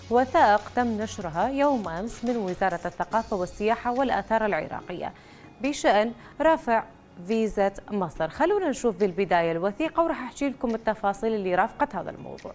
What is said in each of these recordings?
وثائق تم نشرها يوم أمس من وزارة الثقافة والسياحة والآثار العراقية بشأن رفع فيزا مصر. خلونا نشوف بالبداية الوثيقة وراح أحكي لكم التفاصيل اللي رافقت هذا الموضوع.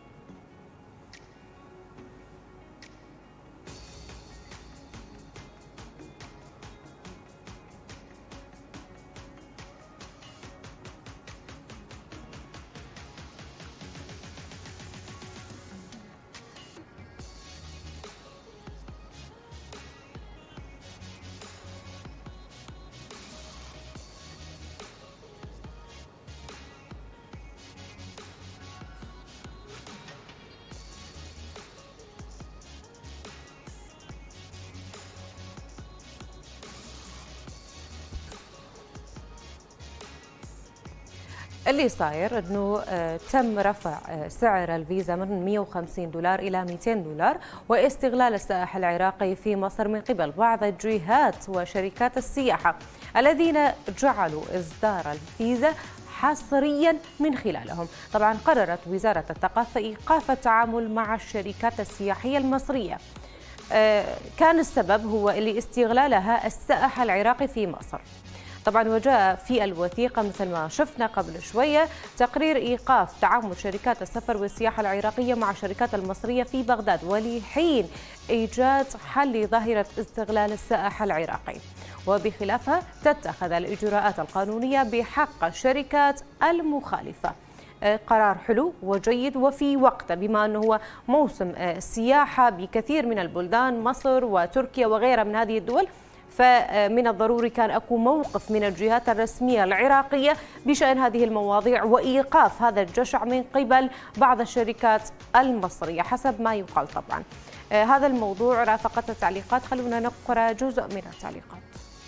اللي صاير انه تم رفع سعر الفيزا من 150 دولار الى 200 دولار، واستغلال السائح العراقي في مصر من قبل بعض الجهات وشركات السياحه الذين جعلوا اصدار الفيزا حصريا من خلالهم. طبعا قررت وزاره الثقافه ايقاف التعامل مع الشركات السياحيه المصريه. كان السبب هو لاستغلالها السائح العراقي في مصر. طبعا وجاء في الوثيقة مثل ما شفنا قبل شوية تقرير إيقاف تعامل شركات السفر والسياحة العراقية مع الشركات المصرية في بغداد ولحين إيجاد حل لظاهرة استغلال السائح العراقي، وبخلافها تتخذ الإجراءات القانونية بحق الشركات المخالفة. قرار حلو وجيد وفي وقته، بما أنه هو موسم السياحة بكثير من البلدان، مصر وتركيا وغيرها من هذه الدول، فمن الضروري كان أكو موقف من الجهات الرسمية العراقية بشأن هذه المواضيع وإيقاف هذا الجشع من قبل بعض الشركات المصرية حسب ما يقال. طبعا هذا الموضوع رافقت التعليقات، خلونا نقرأ جزء من التعليقات.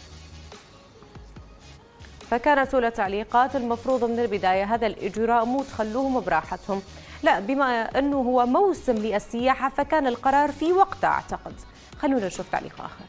فكانت أولى تعليقات: المفروض من البداية هذا الإجراء مو تخلوهم براحتهم، لا، بما أنه هو موسم للسياحة فكان القرار في وقته أعتقد. خلونا نشوف تعليق آخر.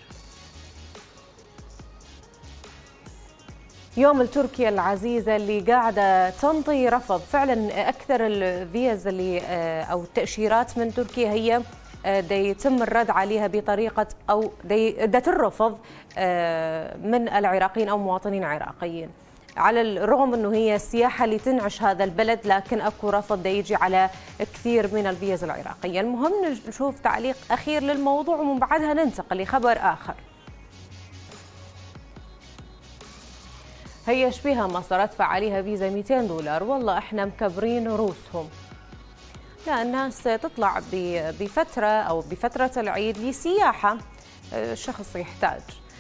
يوم التركيا العزيزة اللي قاعدة تنطي رفض فعلا. أكثر الفيز اللي أو التأشيرات من تركيا هي دي يتم الرد عليها بطريقة أو دا ترفض من العراقيين أو مواطنين عراقيين، على الرغم أنه هي السياحة اللي تنعش هذا البلد، لكن أكو رفض دا يجي على كثير من الفيز العراقية. المهم نشوف تعليق أخير للموضوع ومن بعدها ننتقل لخبر آخر. هي شبيها مصر ادفع عليها فيزا 200 دولار، والله احنا مكبرين روسهم. لا، الناس تطلع بفترة أو بفترة العيد لسياحة، الشخص يحتاج